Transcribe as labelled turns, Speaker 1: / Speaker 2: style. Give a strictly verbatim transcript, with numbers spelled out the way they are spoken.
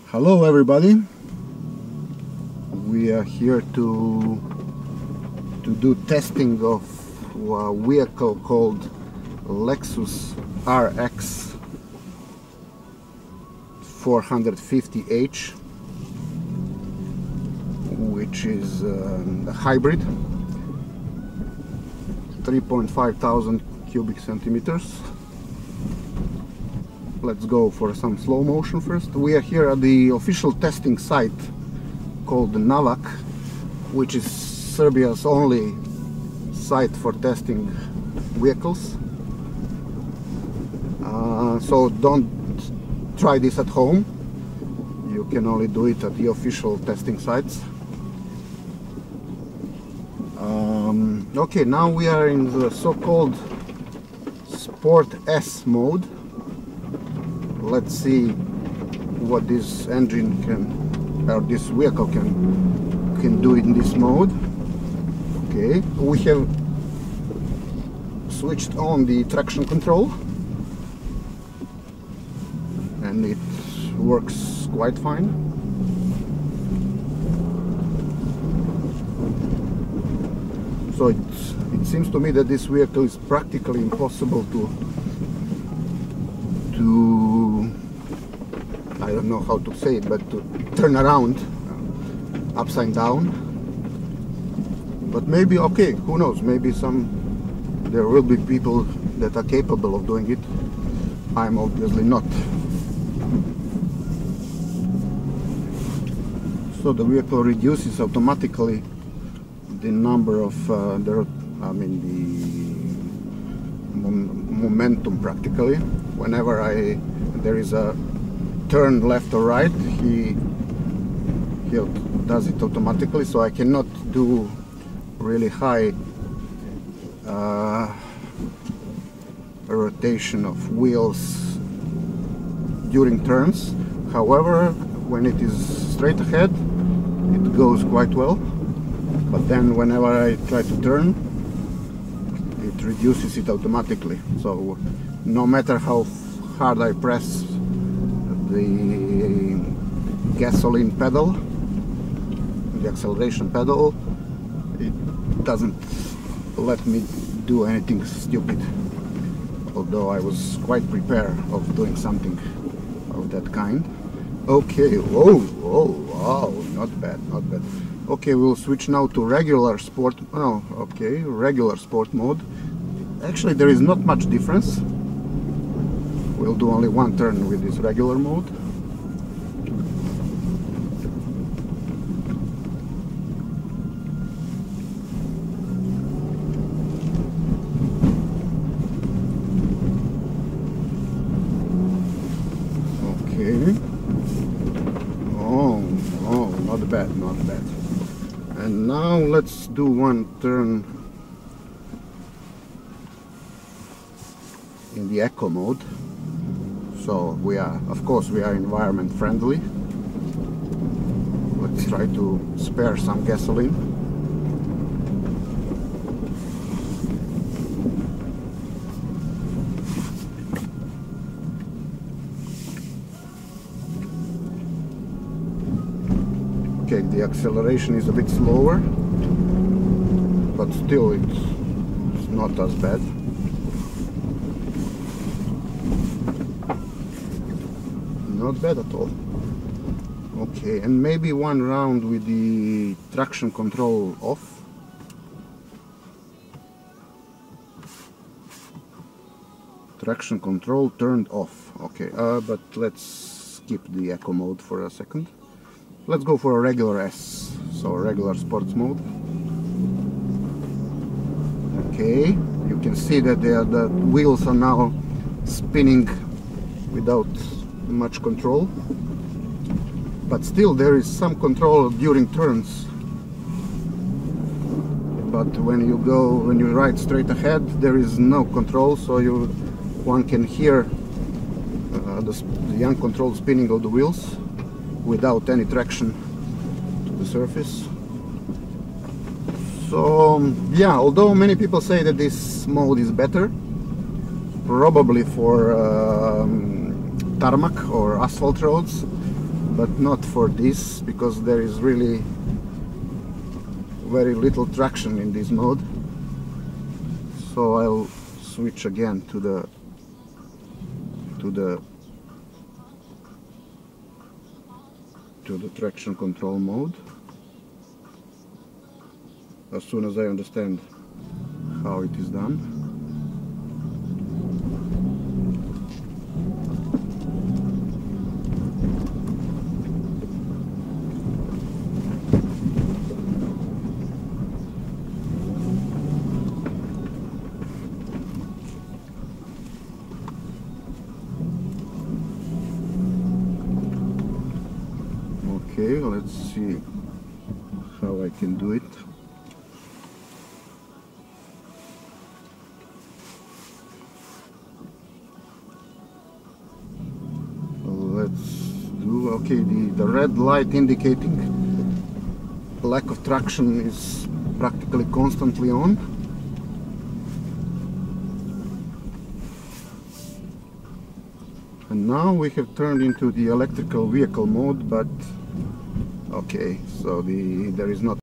Speaker 1: Hello everybody, we are here to to do testing of a vehicle called Lexus R X four fifty H, which is um, a hybrid, three point five thousand cubic centimeters. Let's go for some slow motion first. We are here at the official testing site called Navak, which is Serbia's only site for testing vehicles. Uh, so don't try this at home. You can only do it at the official testing sites. Um, okay, now we are in the so-called Sport S mode. Let's see what this engine can, or this vehicle can can do in this mode. Okay, we have switched on the traction control and it works quite fine. So it, it seems to me that this vehicle is practically impossible to to I don't know how to say it, but to turn around uh, upside down. But maybe, okay, who knows, maybe some there will be people that are capable of doing it. I'm obviously not. So the vehicle reduces automatically the number of uh, the I mean the mom momentum practically. Whenever I there is a turn left or right, he he does it automatically. So I cannot do really high uh, rotation of wheels during turns. However, when it is straight ahead, it goes quite well. But then whenever I try to turn, it reduces it automatically. So no matter how hard I press the gasoline pedal, the acceleration pedal, it doesn't let me do anything stupid. Although I was quite prepared of doing something of that kind. Okay, whoa, whoa, wow, not bad, not bad. Okay, we'll switch now to regular sport. Oh, okay, regular sport mode. Actually, there is not much difference. We'll do only one turn with this regular mode. Okay. Oh, oh, not bad, not bad. And now let's do one turn in the eco mode. So we are, of course, we are environment friendly. Let's try to spare some gasoline. Okay, the acceleration is a bit slower, but still it's, it's not as bad. Not bad at all. Okay, and maybe one round with the traction control off. Traction control turned off. Okay, uh, but let's skip the eco mode for a second. Let's go for a regular S, so regular sports mode. Okay, you can see that the, the wheels are now spinning without much control, but still there is some control during turns. But when you go, when you ride straight ahead, there is no control, so you one can hear uh, the, the uncontrolled spinning of the wheels without any traction to the surface. So yeah, although many people say that this mode is better, probably for um, tarmac or asphalt roads, but not for this, because there is really very little traction in this mode. So I'll switch again to the to the to the traction control mode as soon as I understand how it is done. Okay, let's see how I can do it. Let's do, okay, the, the red light indicating lack of traction is practically constantly on. And now we have turned into the electrical vehicle mode, but okay, so the there is not